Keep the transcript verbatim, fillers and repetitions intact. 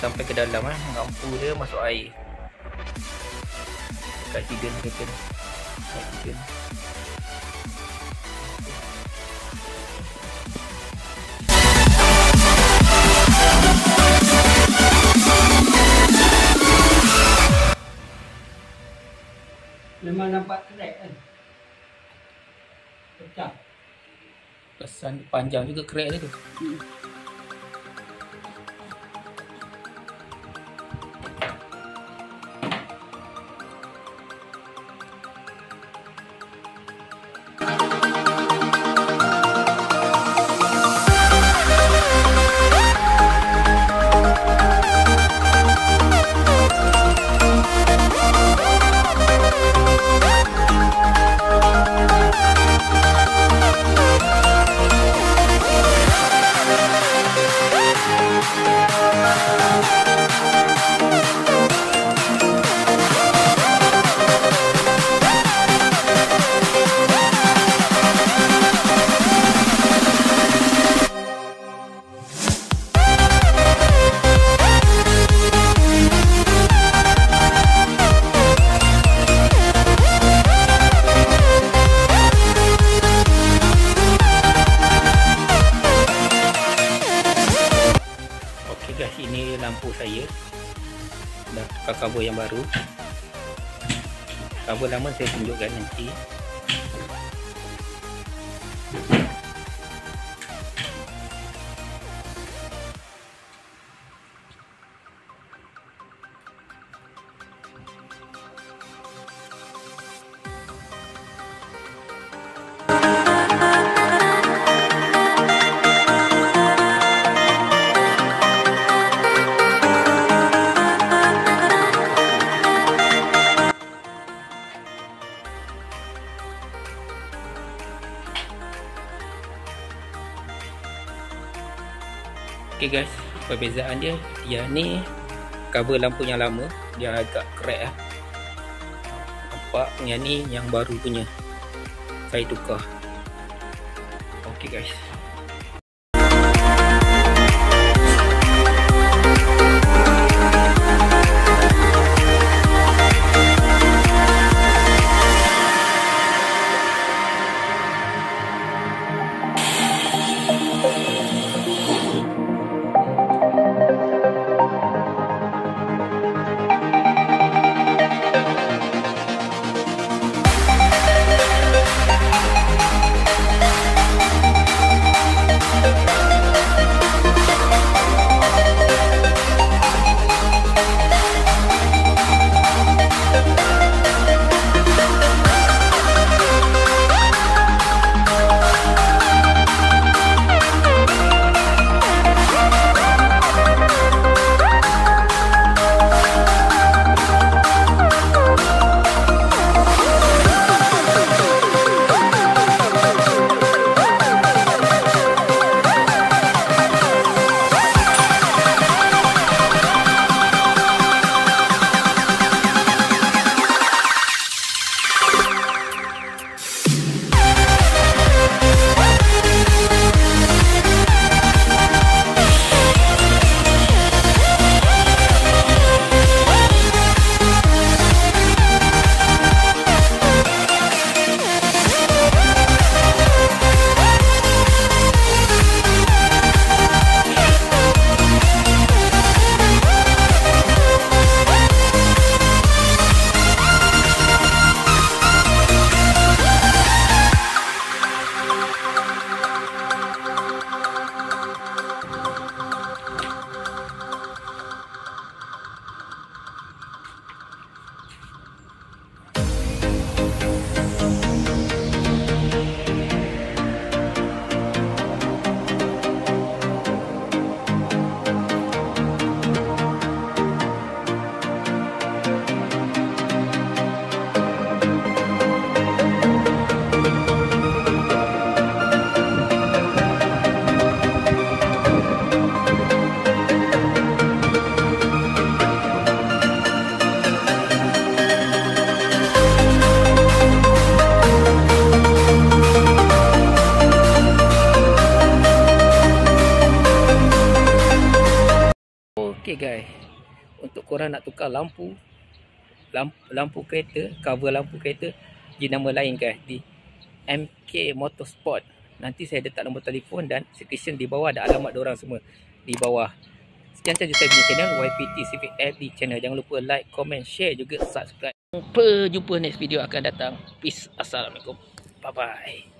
sampai ke dalam eh. Lampu dia masuk air. Dekat hidden hidden. Hidden. Memang nampak crack kan? Pecah. Kesan panjang juga crack dia tu. Hmm. Guys, ini lampu saya dah tukar cover yang baru. Cover lama saya tunjukkan nanti. Okay guys, perbezaan dia, yang ni cover lampu yang lama, dia agak crack lah. Nampak, yang ni yang baru punya saya tukar. Okay guys. Okay guys, untuk korang nak tukar lampu lampu, lampu kereta, cover lampu kereta di nama lain guys, di M K Motorsport. Nanti saya letak nombor telefon dan description di bawah, ada alamat diorang semua di bawah. Sekian saja saya punya channel Y P T Civic F D channel. Jangan lupa like, comment, share juga subscribe. Jumpa, jumpa next video akan datang. Peace. Assalamualaikum. Bye bye.